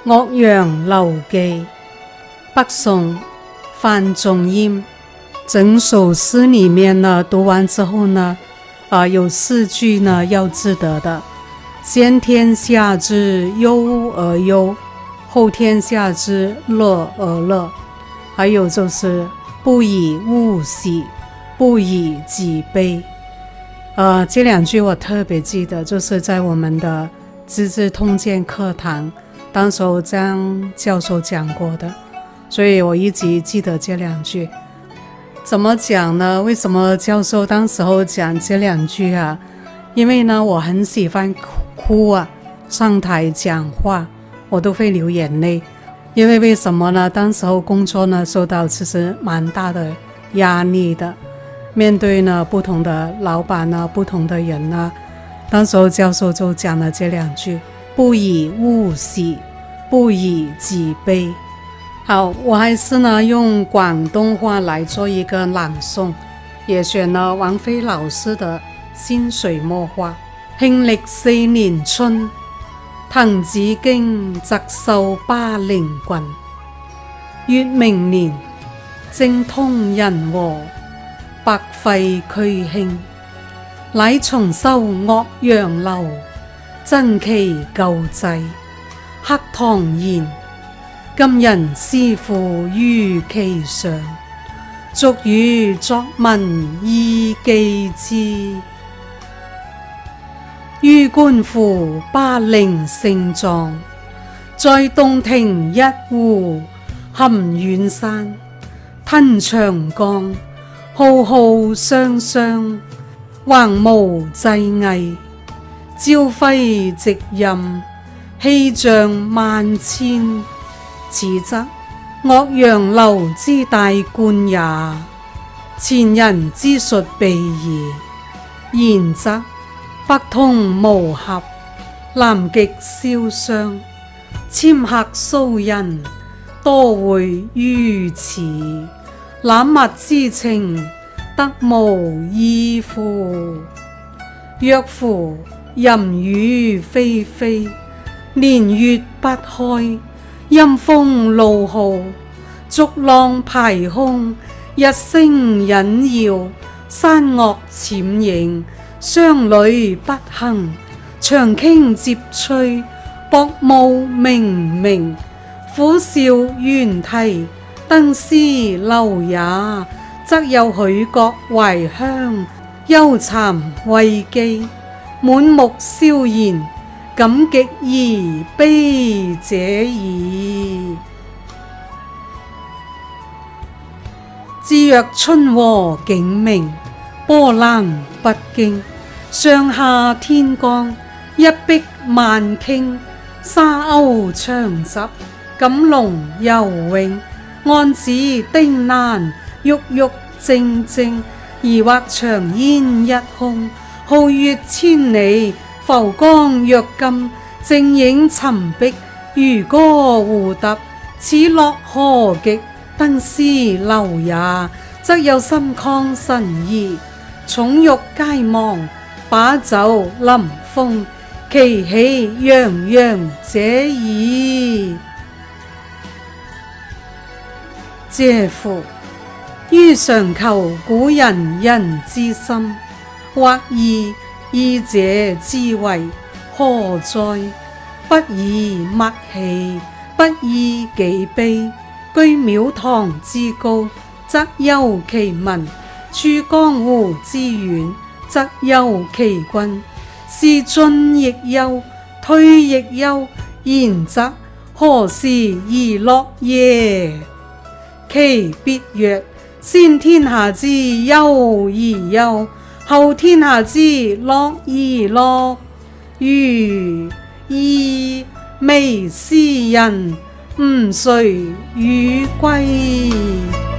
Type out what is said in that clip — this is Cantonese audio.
岳陽樓記，北宋范仲淹。整首诗里面呢，读完之后呢，有4句呢要记得的：先天下之忧而忧，后天下之乐而乐，还有就是不以物喜，不以己悲。这2句我特别记得，就是在我们的《资治通鉴》课堂，当时候张教授讲过的，所以我一直记得这2句。怎么讲呢？为什么教授当时候讲这2句啊？因为呢，我很喜欢哭啊，上台讲话我都会流眼泪。因为为什么呢？当时候工作呢受到其实蛮大的压力的，面对呢不同的老板呢，不同的人呢，当时候教授就讲了这2句：不以物喜，不以己悲。好，我还是呢用广东话来做一个朗诵，也选了王菲老师的《薪水墨畫》。慶曆4年春，滕子京謫授巴陵郡。乙明年，政通人和，百廢俱興。乃重修岳陽樓，增其舊制。黑堂言，今人思婦於其上，俗語作文以記之。於觀乎巴陵勝狀，在洞庭一湖含遠山，吞長江，浩浩湯湯，橫無際藝，朝暉夕蔭，氣象萬千。此則岳陽樓之大觀也，前人之述備矣。然則北通巫峽，南極瀟湘，纖客騷人，多會於此。覽物之情，得無異乎？若夫淫雨霏霏，年月不開，陰風怒號，逐浪排空，日星隱耀，山岳潛影，商旅不行，長傾接吹，薄霧冥冥。虎嘯猿啼，登斯樓也，則有許國懷鄉，憂讒畏譏，滿目蕭然，感極而悲者矣。至若春和景明，波瀾不驚，上下天光，一碧萬頃，沙鷗翔集，錦龍游泳，岸芷汀蘭，鬱鬱癢癢，而畫長煙一空，皓月千里，浮光躍金，靜影沉碧，漁歌互答，此樂何極？登斯樓也，則有心曠神怡，寵辱皆忘，把酒臨風，其喜洋洋者矣。嗟乎！予嘗求古人之心，或異者之為何哉？不以物喜，不以己悲。居廟堂之高，則憂其民；處江湖之遠，則憂其君。是進亦憂，退亦憂，然則何時而樂耶？其必曰：先天下之憂而憂，後天下之樂而樂。如噫！微斯人，吾誰與歸？